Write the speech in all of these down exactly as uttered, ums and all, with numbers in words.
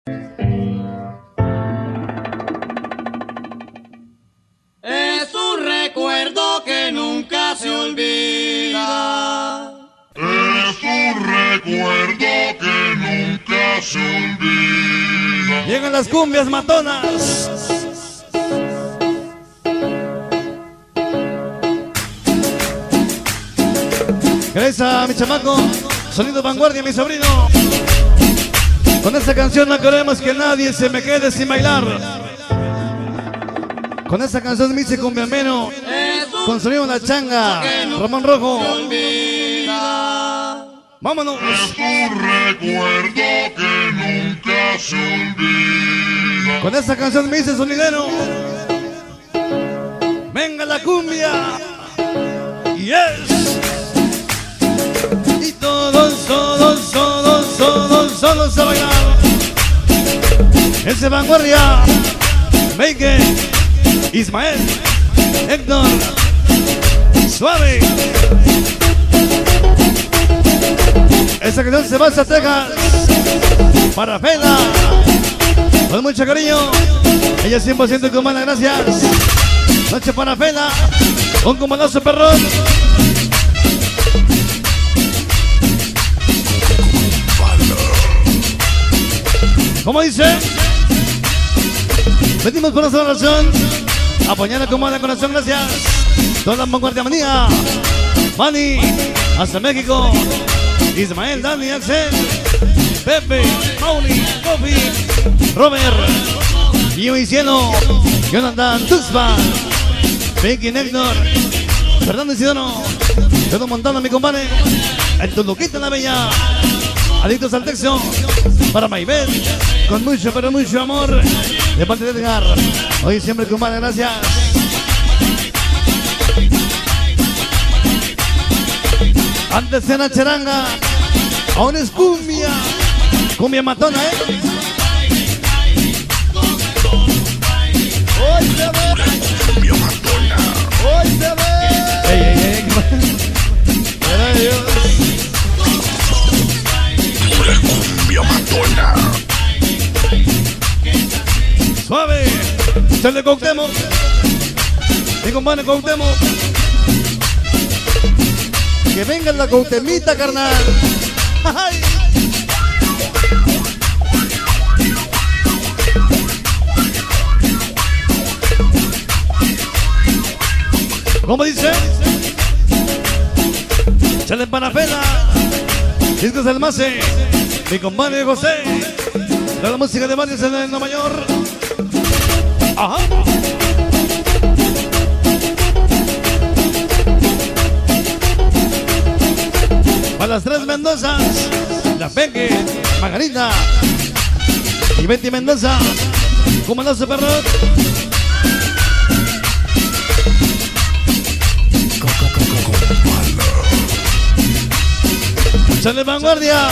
Es un recuerdo que nunca se olvida. Es un recuerdo que nunca se olvida. Llegan las cumbias matonas. Gracias a mi chamaco, sonido vanguardia, mi sobrino. Con esta canción no queremos que nadie se me quede sin bailar. Con esta canción me hice cumbiameno, con sonido La Changa, Ramón Rojo. Vámonos. Es un recuerdo que nunca se olvida. Con esta canción me hice sonidero. Venga la cumbia. Yes. Y todos, todos, todos, todos, todos a bailar. Ese vanguardia. Meike, Ismael, Héctor, Suave. Esa canción se va a Texas. Para Fela. Con mucho cariño. Ella cien por ciento cubana, gracias. Noche para Fela. Un comandazo perrón. ¿Cómo dice? Venimos por nuestra oración. Apoyar a Comanda Corazón, gracias. Toda la vanguardia manía. Manny, hasta México. Ismael, Dani, Axel, Pepe, Mauli, Kofi, Robert, Gio y Cielo, Jonathan, Tuxpan, Vicky, Néctor, Fernando Isidoro, todo montando mi compadre, en tu loquita la bella, adictos al texto, para Maybet, con mucho, pero mucho amor, de parte de Edgar. Hoy siempre compadre, gracias. Antes era charanga, ahora es cumbia, cumbia matona, ¿eh? Hoy se ve. Cumbia matona. Hoy se ve. Ey, ey, ey. Era Dios. Pura cumbia matona. Suave. Se le Cuauhtémoc. Mi compadre Cuauhtémoc. Que venga la Cuauhtemita, carnal. ¡Ay! ¿Cómo dice? Chale para Fela. Discos del Mase. Mi compadre José. De la música de Barrios en el Nueva York. Ajá. Para las tres Mendozas, la Peque, Margarita y Betty Mendoza, comandazo perro. Chale vanguardia.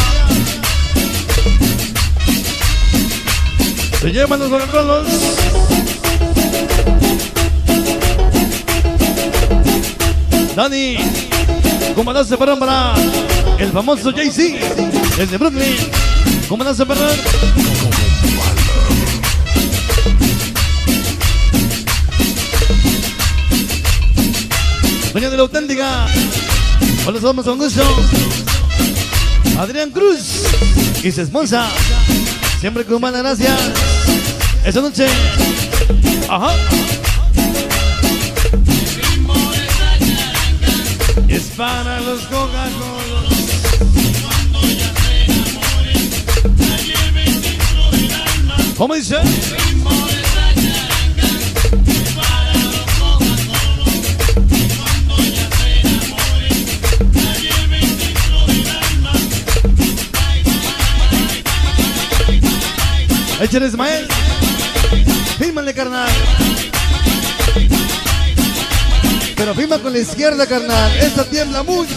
Se llevan los Coca-Colas. Dani, comandazo perro para el famoso Jay-Z, desde Brooklyn. Comandazo perro. Doña de la auténtica. Hola, somos con gusto. Adrián Cruz y su esposa. Siempre con humana, gracias. Esa noche. Ajá. Es para los Coca-Cola. ¿Cómo dice? Échale, Ismael. Fímale, carnal. Pero firma con la izquierda, carnal. Esta tiembla mucho.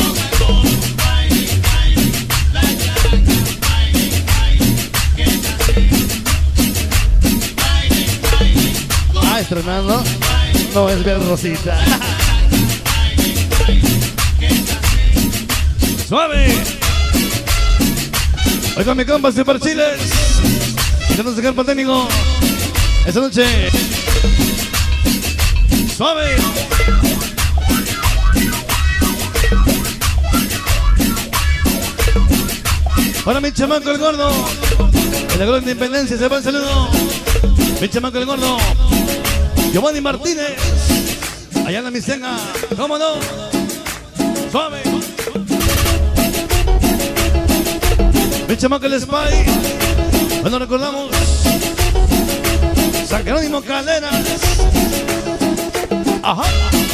Ah, estrenando. No es ver Rosita. Suave. Oiga, mi compa Super Chiles. Quedamos el campo técnico. Esta noche. Suave. Para mi chamaco el gordo. En la Gloria de Independencia se va el saludo. Mi chamaco el gordo. Giovanni Martínez. Allá en la Misenga. ¿Cómo no? Suave. Mi chamaco el Spy. Bueno, recordamos. San Jerónimo Calderas. Ajá.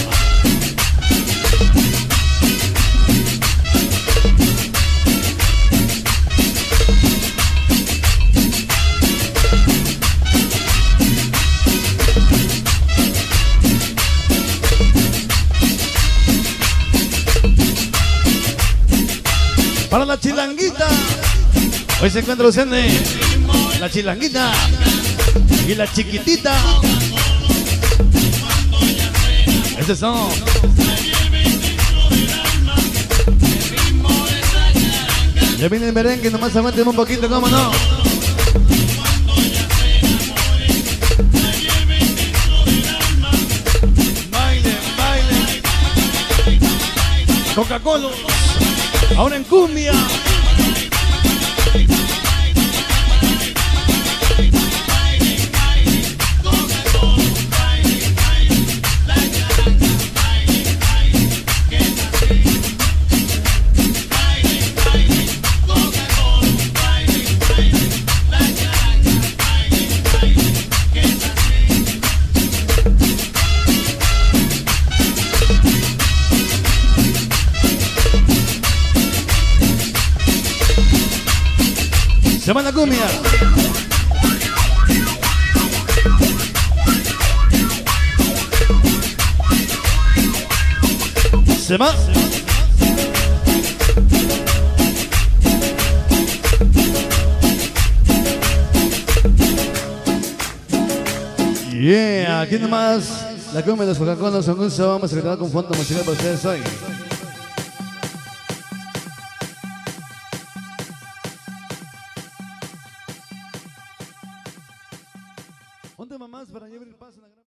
Para la chilanguita. Hoy se encuentra Lucene, la chilanguita y la chiquitita. Esos son. Ya viene el merengue, nomás aguanten un poquito, ¿cómo no? Baile, baile. Coca-Cola. Ahora en cumbia. Se va la cumbia. Se va. Yeah, aquí nomás la cumbia de los Coca-Cola. Son gusto. Vamos a quedar con fondo musical para ustedes hoy. Un tema más para llevar el paso.